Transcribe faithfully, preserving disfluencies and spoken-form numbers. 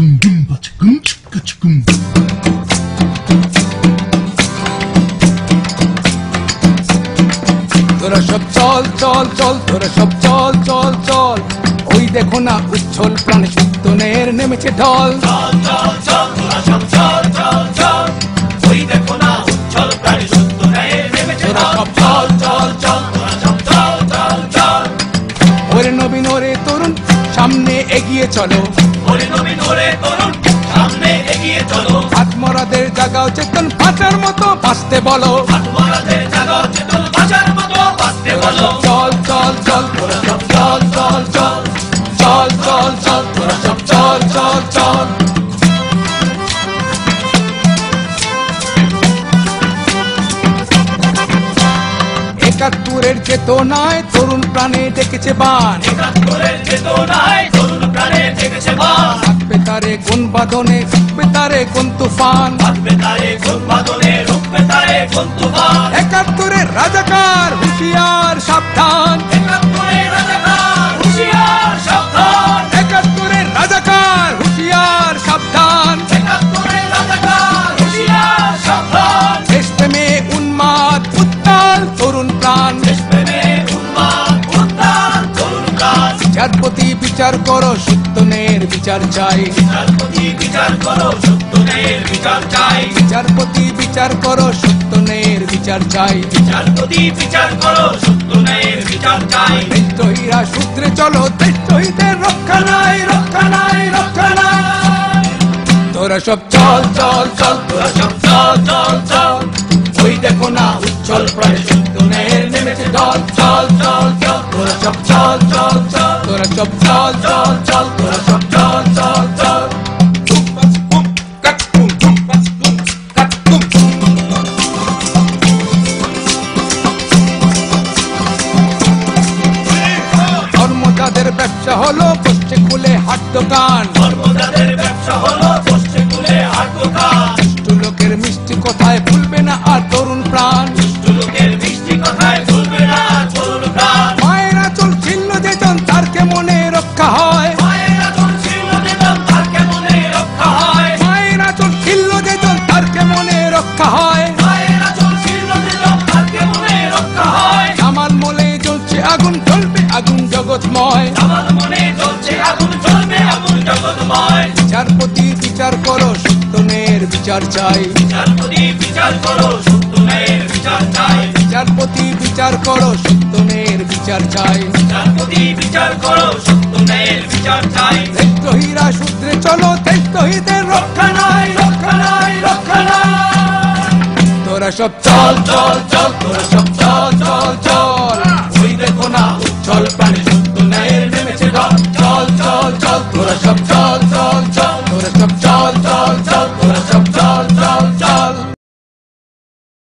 তোরা সব চল চল চল তোরা সব চল চল চল ওই দেখো না উচ্ছল প্রাণে সুতনের নেমেছে ঢল চল চল চল তোরা সব চল চল চল ওই দেখো না উচ্ছল প্রাণে সুতনের নেমেছে তোরা ঢল সব চল চল চল তোরা সব চল চল চল ওরে নবীন ওরে তরুণ সামনে এগিয়ে চলো ওরে নবীন ওরে তরুণ সামনে এগিয়ে চলো আত্মরাদের জাগাও চেতন বাঁচার মতো বাঁচতে বলো আত্মরাদের জাগাও চেতন বাঁচার মতো বাঁচতে বলো চল চল চল তোরা সব চল চল চল চল চল চল তোরা সব চল চল চল একাত্তরের চেতনায় তরুণ প্রাণে ডেকেছে বান একাত্তরের চেতনায় তরুণ প্রাণে জেগেছে বান থাকবে তারে কোন বাঁধনে থাকবে তারে কোন তুফান থাকবে তারে কোন বাদনে রুখবে তারে কোন তুফান একাত্তরের রাজাকার হুঁশিয়ার সাবধান একাত্তরের রাজাকার হুঁশিয়ার সাবধান একাত্তরের রাজাকার হুঁশিয়ার সাবধান একাত্তরের রাজাকার হুঁশিয়ার সাবধান দেশপ্রেমে উন্মাদ উত্তাল তরুণ প্রাণ দেশপ্রেমে উন্মাদ উত্তাল তরুণ প্রাণ বিচারপতি বিচার করো সত্যনের বিচার চাই বিচারপতি বিচার করো সত্যনের বিচার চাই বিচারপতি বিচার করো সত্যনের বিচার চাই বিচারপতি বিচার করো সত্যনের বিচার চাই দেশদ্রোহীরা সূত্রে চলো দেশদ্রোহীদের রক্ষা নাই রক্ষা নাই রক্ষা নাই তোরা সব চল চল চল তোরা সব চল চল চল ওই দেখো না উচ্ছল প্রায় সত্যনের নেমেছে ঢল চল চল চল তোরা সব চল চল চল তোরা সব চল চল চল তোরা সব চল চল চল ধুম পাস বুম কাট বুম ধুম পাস বুম কাট বুম ধর্মদাদের ব্যবসা হলো বসছে খুলে হাট দোকান ধর্মদাদের ব্যবসা হলো বসছে খুলে হাট দোকান দুষ্টু লোকের মিষ্টি কথায় ভুলবে না আর তরুণ প্রাণ দুষ্ট লোকের মিষ্টি কথায় ভুলবে না তরুণ প্রাণ মায়েরা চল ছিন্ন যেজন তার কেমনে রক্ষা হয় মায়েরা চল ছিল যেজন তার কেমনে রক্ষা হয় মায়েরা চল ছিন্ন যেজন তার কেমনে রক্ষা হয় মায়েরা চল ছিল যেজন তার কেমনে রক্ষা হয় আমার মনে জ্বলছে আগুন জ্বলবে আগুন জগৎময় আমার মনে জ্বলছে আগুন জ্বলবে আগুন জগৎময় বিচারপতি বিচার করো সত্যনের বিচার চাই বিচারপতি বিচার করো সত্যনের বিচার চাই বিচারপতি বিচার করো সত্যনের বিচার চাই বিচারপতি বিচার করো সত্যনের বিচার চাই দেশদ্রোহীরা সূত্রে চলো দেশদ্রোহীদের রক্ষা নাই রক্ষা নাই রক্ষা নাই তোরা সব চল চল চল তোরা সব চল চল চল ওই দেখো না উচ্ছল প্রাণে সত্যনের নেমেছে ঢল চল চল চল তোরা সব চল